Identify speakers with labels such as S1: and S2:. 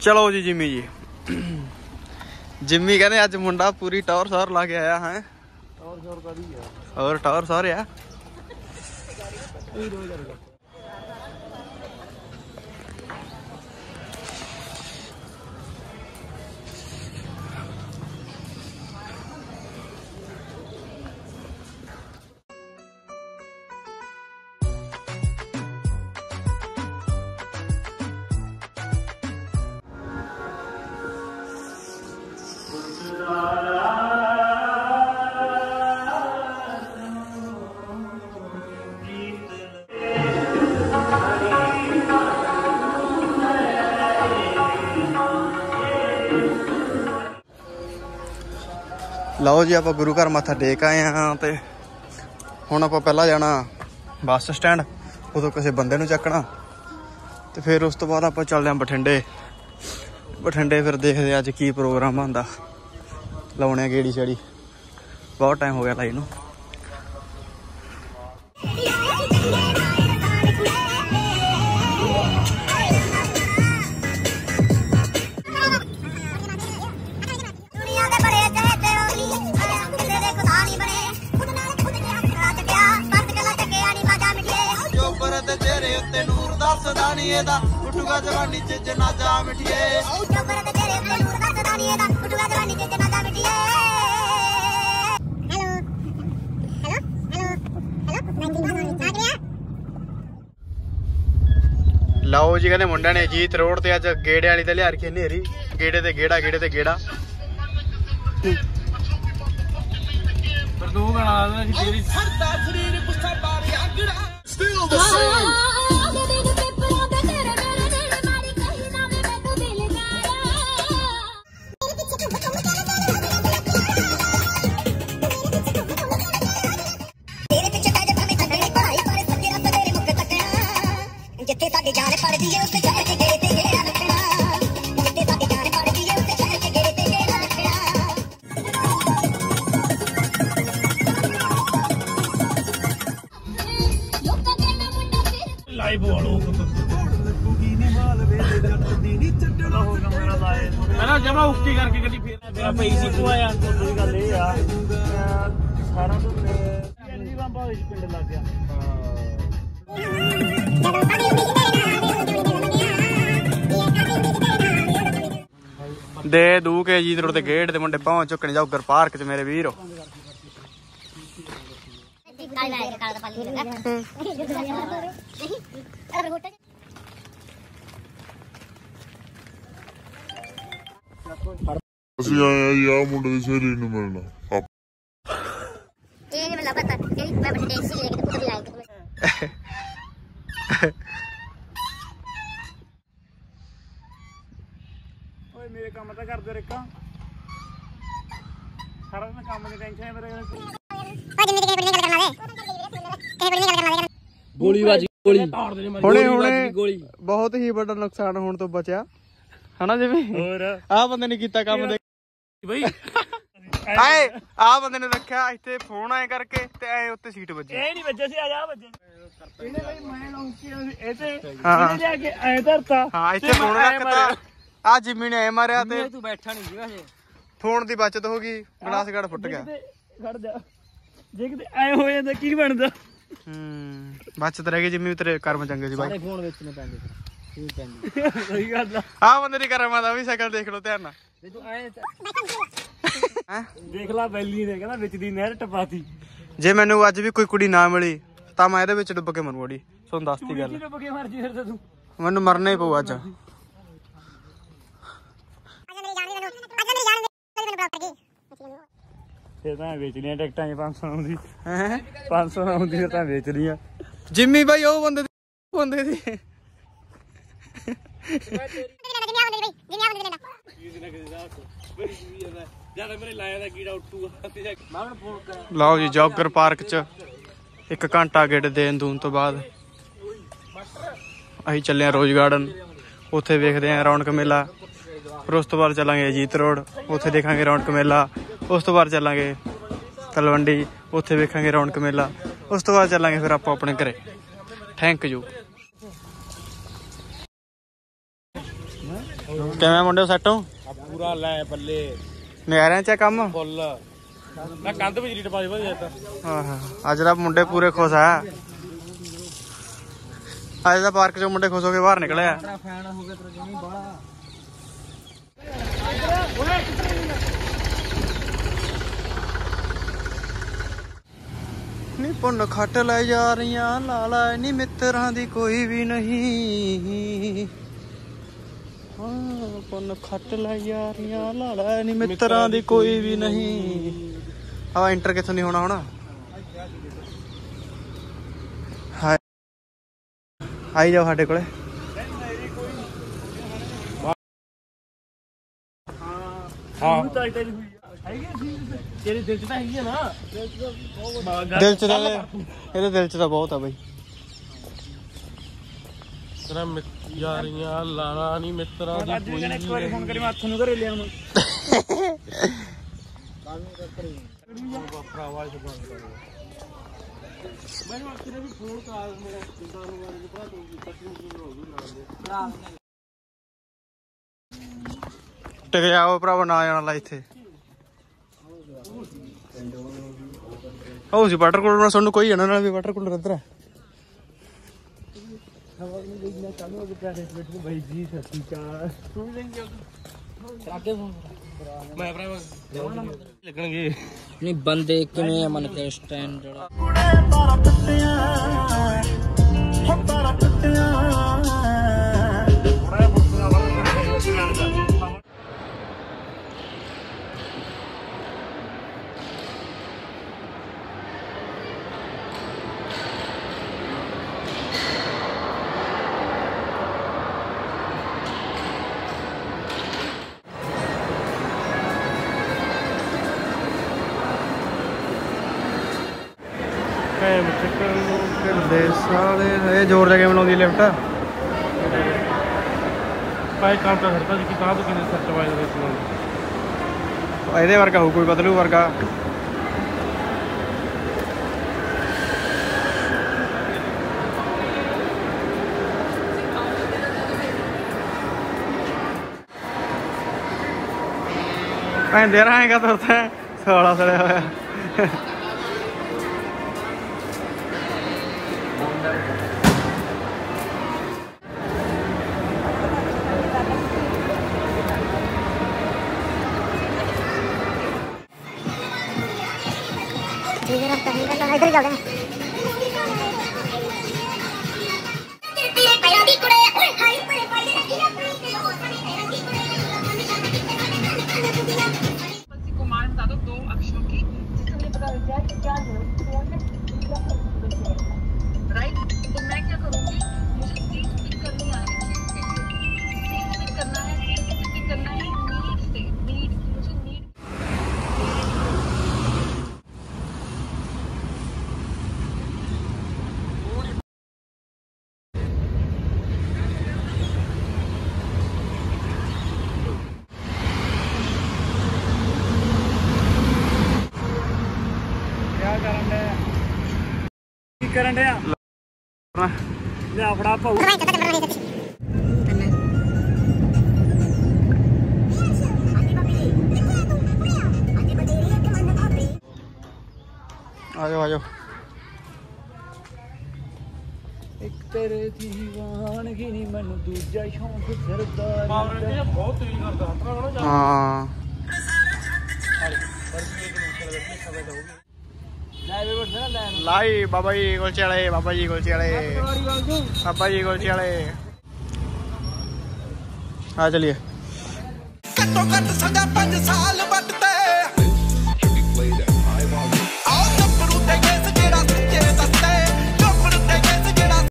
S1: चलो जी जिम्मी जी, जिम्मी कहने अज मुंडा पूरी टॉर सौर ला के आया है। और टॉर सौर है। लो जी, आप गुरु घर मत्था टेक आए हाँ, तो हुण आप पहला जाना बस स्टैंड, उदों किसी बंदे नूं चकना, तो फिर उस तो बाद आप चलते हैं बठिंडे। बठिंडे फिर देखते अज की प्रोग्राम आंदा, लाने गेड़ी शेड़ी, बहुत टाइम हो गया लाई नूं। लाओ जी, कहते मुंडा ने जीत रोड ते अज गेड़े वाली लिया रखी नेरी, गेड़े ते गेड़ा, गेड़े ते गेड़ा। जमा उक्ति करके गड्डी फेर पई सी को आया कोई गल ए आ सारा तो एनर्जी पंप होई पिंड लग गया। दे दू के जीत रोड ते गेट ते मुंडे पहुंच चुकने जाओ पार्क च मेरे वीर।
S2: ਅਸੀਂ ਆਏ ਜੀ ਆ ਮੁੰਡੇ ਦੀ ਸਹੇਲੀ ਨੂੰ ਮਿਲਣਾ।
S3: ਇਹ ਨਹੀਂ ਮੈਨੂੰ ਪਤਾ ਕਿ ਮੈਂ ਬੜੇ ਸੀ ਲੈ ਕੇ ਕੁਝ ਵੀ ਲਾਇਕ
S4: ਓਏ ਮੇਰੇ ਕੰਮ ਤਾਂ ਕਰਦੇ ਰਿਕਾ, ਸਾਰਾ ਦਿਨ ਕੰਮ ਦੀ ਟੈਨਸ਼ਨ ਹੈ ਮੇਰੇ।
S3: ਭਾਜੀ ਮੇਰੀ ਕਿਹੜੀ ਗੱਲ ਕਰਨਾ ਵੇ, ਕਿਹੜੀ ਗੱਲ ਕਰਨਾ ਵੇ।
S1: ਗੋਲੀ ਵੱਜ ਗਈ, ਹੁਣੇ ਗੋਲੀ ਬਹੁਤ ਹੀ ਵੱਡਾ ਨੁਕਸਾਨ ਹੋਣ ਤੋਂ ਬਚਿਆ ਹਨਾ ਜਿਵੇਂ।
S4: ਹੋਰ
S1: ਆਹ ਬੰਦੇ ਨੇ ਕੀਤਾ ਕੰਮ ਦੇ ਬਈ, ਆਏ ਆਹ ਬੰਦੇ ਨੇ ਰੱਖਿਆ ਇੱਥੇ ਫੋਨ ਆਏ ਕਰਕੇ ਤੇ ਐ ਉੱਤੇ ਸੀਟ ਵੱਜੀ।
S4: ਇਹ ਨਹੀਂ ਵੱਜੇ ਸੀ, ਆ ਜਾ ਵੱਜੇ ਇਹਨੇ ਬਈ ਮੈਂ ਲੌਂਕੀ ਇਹ ਤੇ ਇਹਨੇ ਲਿਆ ਕੇ ਐ ਧਰਤਾ।
S1: ਹਾਂ ਇੱਥੇ ਫੋਨ ਰੱਖਤਾ, ਆ ਜਿੰਮੀ ਨੇ ਐ ਮਾਰਿਆ ਤੇ
S4: ਤੂੰ ਬੈਠਾ ਨਹੀਂ ਸੀਗਾ ਹਜੇ।
S1: ਫੋਨ ਦੀ ਬਚਤ ਹੋ ਗਈ, ਗਲਾਸ ਗੜ ਫੁੱਟ ਗਿਆ।
S4: ਖੜ ਜਾ, ਜੇ ਕਿਤੇ ਐ ਹੋ ਜਾਂਦਾ ਕੀ ਬਣਦਾ।
S1: ਬਚਤ ਰਹਿ ਗਈ ਜਿੰਮੀ, ਤੇਰੇ ਕਰਮ ਚੰਗੇ ਸੀ ਬਾਈ।
S4: ਫੋਨ ਵੇਚਣੇ ਪੈਂਦੇ ਸਹੀ ਗੱਲ ਆ।
S1: ਆਹ ਬੰਦੇ ਦੀ ਕਰਮ ਆਦਾ ਵੀ ਸਾਈਕਲ ਦੇਖ ਲਓ ਧਿਆਨ ਨਾਲ।
S4: ਦੇਖ ਲਾ ਬੈਲੀ ਨੇ ਕਹਿੰਦਾ ਵਿੱਚ ਦੀ ਨਹਿਰ ਟਪਾਤੀ।
S1: ਜੇ ਮੈਨੂੰ ਅੱਜ ਵੀ ਕੋਈ ਕੁੜੀ ਨਾ ਮਿਲੀ ਤਾਂ ਮੈਂ ਇਹਦੇ ਵਿੱਚ ਡੁੱਬ ਕੇ ਮਰੂ ਅੜੀ, ਤੁਹਾਨੂੰ ਦੱਸਤੀ ਗੱਲ।
S4: ਡੁੱਬ ਕੇ ਮਰ ਜੀ ਫਿਰ ਤੂੰ,
S1: ਮੈਨੂੰ ਮਰਨਾ ਹੀ ਪਊ ਅੱਜ।
S4: ਫਿਰ ਤਾਂ ਵੇਚ ਲਿਆ ਟਿਕਟਾਂ 500 ਆਉਂਦੀ, 500 ਆਉਂਦੀ ਫਿਰ ਤਾਂ ਵੇਚ ਲਿਆ।
S1: ਜਿੰਮੀ ਬਾਈ ਉਹ ਬੰਦੇ ਦੀ ਲਓ ਜੀ, ਜੋਗਰ ਪਾਰਕ ਚ 1 ਘੰਟਾ ਗੇੜ ਦੇਣ ਦੂਣ ਤੋਂ ਬਾਅਦ ਅਸੀਂ ਚੱਲੇ ਆ ਰੋਜ਼ ਗਾਰਡਨ। ਉੱਥੇ ਵੇਖਦੇ ਆ ਰੌਣਕ ਮੇਲਾ। ਫਿਰ ਉਸ ਤੋਂ ਬਾਅਦ ਚੱਲਾਂਗੇ ਅਜੀਤ ਰੋਡ, ਉੱਥੇ ਦੇਖਾਂਗੇ ਰੌਣਕ ਮੇਲਾ। ਉਸ ਤੋਂ ਬਾਅਦ ਚੱਲਾਂਗੇ ਤਲਵੰਡੀ, ਉੱਥੇ ਵੇਖਾਂਗੇ ਰੌਣਕ ਮੇਲਾ। ਉਸ ਤੋਂ ਬਾਅਦ ਚੱਲਾਂਗੇ ਫਿਰ ਆਪਾਂ ਆਪਣੇ ਘਰੇ। Thank you. ਕਿਵੇਂ ਮੁੰਡੇ ਸੈੱਟ ਹੋ?
S4: ਪੂਰਾ ਲੈ ਬੱਲੇ
S1: ਨਿਆਰਿਆਂ ਚ ਕੰਮ
S4: ਫੁੱਲ ਮੈਂ ਕੰਧ ਵਿੱਚ ਰੀਟ ਪਾਈ ਵਧੀਆ ਤਾਂ
S1: ਹਾਂ ਅੱਜ ਦਾ ਮੁੰਡੇ ਪੂਰੇ ਖੁਸ਼ ਆ। ਅੱਜ ਦਾ ਪਾਰਕ ਚੋਂ ਮੁੰਡੇ ਖੁਸ਼ ਹੋ ਕੇ ਬਾਹਰ ਨਿਕਲੇ ਆ।
S4: ਫੈਨ ਹੋ ਗਿਆ ਤੇਰਾ ਜਮੀ ਬਾਹਲਾ
S1: ਨੀ ਪੁੰਨ ਖੱਟ ਲੈ ਜਾ ਰਹੀਆਂ ਲਾਲਾ ਨੀ ਮਿੱਤਰਾਂ ਦੀ ਕੋਈ ਵੀ ਨਹੀਂ। ਹਾਂ ਪੁੰਨ ਖੱਟ ਲੈ ਜਾ ਰਹੀਆਂ ਲਾਲਾ ਨੀ ਮਿੱਤਰਾਂ ਦੀ ਕੋਈ ਵੀ ਨਹੀਂ। ਆ ਇੰਟਰ ਕਿੱਥੋਂ ਨਹੀਂ ਹੋਣਾ ਹੁਣ। ਹਾਏ ਆਈ ਜਾਓ ਸਾਡੇ ਕੋਲੇ।
S4: ਹਾਂ ਤੇਰੇ ਦਿਲ ਚ ਤਾਂ ਹੈਗੀ ਆ ਨਾ
S1: ਦਿਲ ਚ ਤਾਂ ਇਹਦੇ ਦਿਲ ਚ ਤਾਂ ਬਹੁਤ ਆ ਬਈ।
S4: ਤੇਰਾ ਯਾਰੀਆਂ ਲਾਣਾ ਨਹੀਂ ਮਿੱਤਰਾਂ ਦੀ ਕੋਈ ਨਹੀਂ। ਇੱਕ ਵਾਰੀ ਫੋਨ ਕਰੀ ਮੈਂ ਹੱਥ ਨੂੰ ਘਰੇ ਲਿਆ ਮੈਂ ਭਰਾਵਾ ਇਸ ਬੰਦ ਕਰ ਮੈਨੂੰ ਤੇਰੇ ਵੀ ਫੋਨ ਕਰ ਮੇਰਾ ਜਿੰਦਾ ਨੂੰ ਵਾਲੇ ਭਰਾ ਤੂੰ ਕੱਟੀ ਹੋ ਗਈ ਨਾਲ ਦੇ
S1: ਟਿਕ ਜਾਓ ਭਰਾਵਾ ਨਾ ਜਾਣਾ ਲਾ ਇੱਥੇ। ਉਹ ਸੀ ਵਾਟਰ ਕੂਲਰ ਨਾਲ ਸਾਨੂੰ ਕੋਈ ਜਾਣਾ ਨਾਲ ਵੀ ਵਾਟਰ ਕੂਲਰ ਇੱਧਰ ਹੈ।
S4: ਬਾਈ ਜੀ ਸੱਚੀ ਚਾਹ ਮੈਂ ਭਰਾ ਲੱਗਣਗੇ
S5: ਨਹੀਂ ਬੰਦੇ ਕਿਵੇਂ ਆ ਮਨ ਕੇ ਸਟੈਂਡਰਡ
S1: ਇਹ ਜ਼ੋਰ ਲੈ ਕੇ ਬਣਾਉਂਦੀ ਲਿਫਟ।
S4: ਭਾਈ ਕੰਮ ਤਾਂ ਕਰਦਾ ਜੀ ਕਿਤਾਬ ਕਿਨੇ ਸੱਚ ਵਾਇਦਾ ਵਿੱਚ
S1: ਇਹਦੇ ਵਰਗਾ ਹੋਊ ਕੋਈ ਬਦਲੂ ਵਰਗਾ। ਦੇ ਰਹਾਂਗਾ ਤਾਂ ਉੱਥੇ ਸੋਲਾ ਸੜਿਆ ਹੋਇਆ।
S3: इधर चलते हैं।
S6: कुमार बता दो 2 अक्षरों की जिससे मुझे पता लग जाए कि क्या राइट। तो मैं क्या करूँगी मुझे सीट पिक करनी आनी चाहिए। सीट पिक करना है सीट पिक करना है नीड से नीड मुझे नीड
S4: ਕਰਨ ਡਿਆ ਲਿਆ ਫੜਾ ਭਾਊ
S1: ਆਜੋ ਆਜੋ।
S5: ਇੱਕ ਤੇਰੇ ਦੀਵਾਨਗੀ ਨੀ ਮੈਨੂੰ ਦੂਜਾ ਸ਼ੌਂਕ ਸਰਦਾਰ
S4: ਬਹੁਤ ਤੇਜ਼ ਕਰਦਾ
S1: ਹਾਂ ਲਾਈ ਬਾਬਾ ਜੀ ਕੁਲਚੇ ਵਾਲੇ ਬਾਬਾ ਜੀ ਕੁਲਚੇ ਵਾਲੇ ਬਾਬਾ ਜੀ ਕੁਲਚੇ ਵਾਲੇ ਆ ਚਲਿਏ।
S7: ਘੱਟੋ ਘੱਟ ਸਾਡਾ 5 ਸਾਲ